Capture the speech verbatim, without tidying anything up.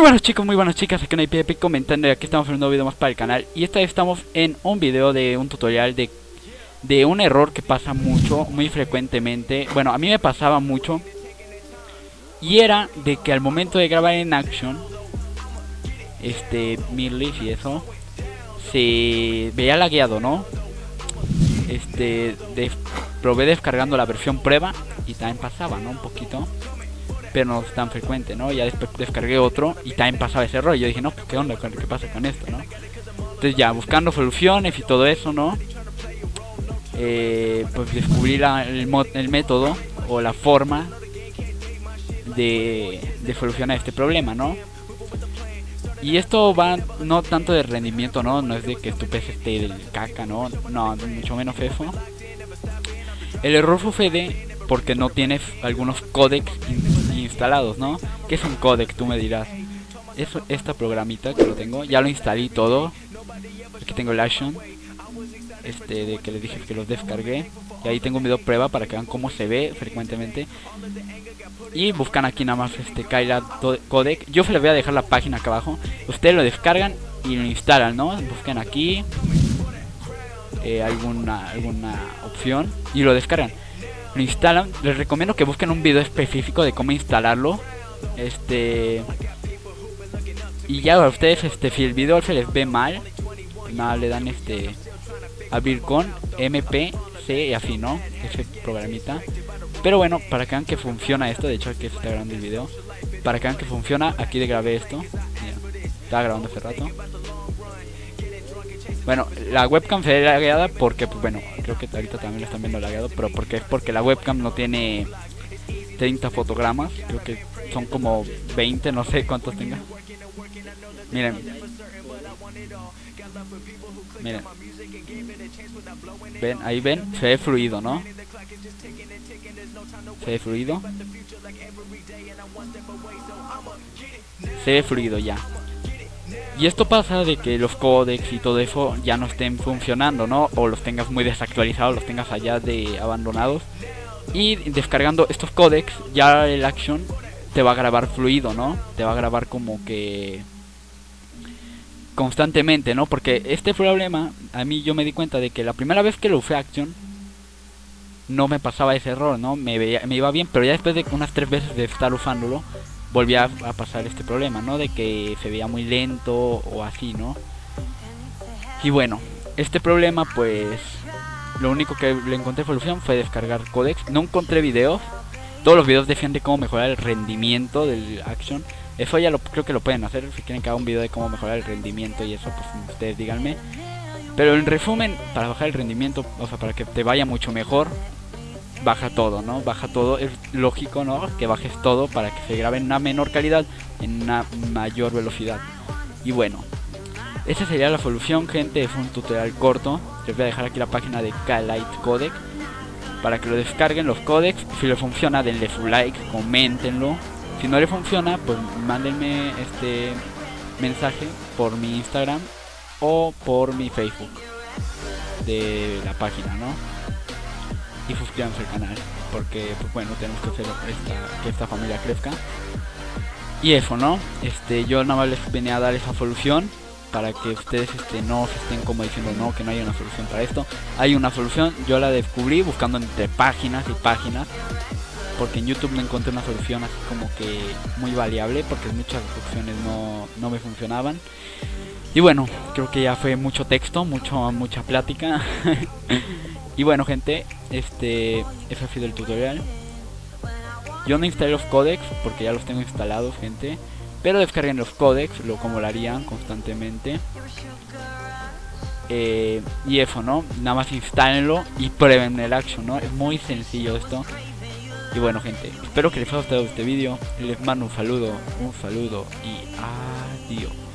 buenos chicos, muy buenas chicas, aquí en I P Epic comentando, y aquí estamos en un nuevo video más para el canal. Y esta vez estamos en un video de un tutorial de, de un error que pasa mucho, muy frecuentemente. Bueno, a mí me pasaba mucho. Y era de que al momento de grabar en Action, este, Mirleaf y eso, se veía lagueado, ¿no? Este, de, probé descargando la versión prueba y también pasaba, ¿no? Un poquito, pero no es tan frecuente, ¿no? Ya después descargué otro y también pasaba ese error. Yo dije, no, pues qué onda, qué pasa con esto, ¿no? Entonces ya buscando soluciones y todo eso, ¿no? Eh, pues descubrí la, el, mod, el método o la forma de, de solucionar este problema, ¿no? Y esto va no tanto de rendimiento, ¿no? No es de que tu P C esté del caca, ¿no? No, mucho menos eso. El error sucede porque no tienes algunos códecs in instalados, ¿no? ¿Qué es un códec? Tú me dirás. Es esta programita que lo tengo, ya lo instalé todo. Aquí tengo el Action, este de que les dije que los descargué. Y ahí tengo un video prueba para que vean cómo se ve frecuentemente. Y buscan aquí nada más este Kayla codec. Yo se les voy a dejar la página acá abajo. Ustedes lo descargan y lo instalan, ¿no? Buscan aquí eh, alguna, alguna opción y lo descargan. Lo instalan. Les recomiendo que busquen un video específico de cómo instalarlo. Este y ya a ustedes, este si el video se les ve mal, nada, le dan este abrir con M P C y así, ¿no? Ese programita. Pero bueno, para que vean que funciona esto, de hecho aquí está grabando el video. Para que vean que funciona, aquí le grabé esto. Mira, estaba grabando hace rato. Bueno, la webcam se ve lagueada porque, pues bueno, creo que ahorita también lo están viendo lagueado, pero porque es porque la webcam no tiene treinta fotogramas, creo que son como veinte, no sé cuántos tenga. Miren. Miren. Ven, ahí ven, se ve fluido, ¿no? Se ve fluido. Se ve fluido ya. Y esto pasa de que los códecs y todo eso ya no estén funcionando, ¿no? O los tengas muy desactualizados, los tengas allá de abandonados. Y descargando estos códecs, ya el Action te va a grabar fluido, ¿no? Te va a grabar como que constantemente, ¿no? Porque este problema, a mí yo me di cuenta de que la primera vez que lo usé Action no me pasaba ese error, ¿no? Me, veía, me iba bien, pero ya después de unas tres veces de estar usándolo volvía a, a pasar este problema, ¿no? De que se veía muy lento o así, ¿no? Y bueno, este problema pues lo único que le encontré solución fue descargar códecs. No encontré videos. Todos los videos decían de cómo mejorar el rendimiento del Action. Eso ya lo creo que lo pueden hacer. Si quieren que haga un video de cómo mejorar el rendimiento y eso, pues ustedes díganme. Pero en resumen, para bajar el rendimiento, o sea, para que te vaya mucho mejor, baja todo, ¿no? Baja todo, es lógico, ¿no? Que bajes todo para que se grabe en una menor calidad, en una mayor velocidad. Y bueno, esa sería la solución, gente. Es un tutorial corto. Les voy a dejar aquí la página de Kayla codec para que lo descarguen los códecs. Si les funciona, denle su like, coméntenlo. Si no les funciona, pues mándenme este mensaje por mi Instagram o por mi Facebook de la página, ¿no? Y suscríbanse al canal, porque pues bueno, tenemos que hacer esta, que esta familia crezca. Y eso, ¿no? Este, yo nada más les venía a dar esa solución para que ustedes este, no se estén como diciendo no, que no hay una solución para esto. Hay una solución, yo la descubrí buscando entre páginas y páginas, porque en YouTube no encontré una solución así como que muy variable, porque muchas opciones no, no me funcionaban. Y bueno, creo que ya fue mucho texto, mucho mucha plática. Y bueno, gente, este ese ha sido el tutorial. Yo no instalé los códecs porque ya los tengo instalados, gente. Pero descarguen los códecs, lo como lo harían constantemente. Eh, y eso, ¿no? Nada más instálenlo y prueben el Action, ¿no? Es muy sencillo esto. Y bueno, gente, espero que les haya gustado este vídeo. Les mando un saludo, un saludo y adiós.